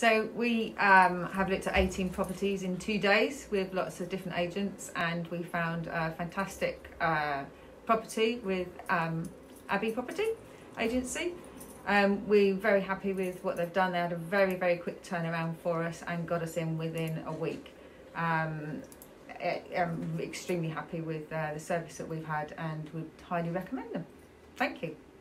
So we have looked at 18 properties in 2 days with lots of different agents, and we found a fantastic property with Abbey Property Agency. We're very happy with what they've done. They had a very, very quick turnaround for us and got us in within a week. I'm extremely happy with the service that we've had and would highly recommend them. Thank you.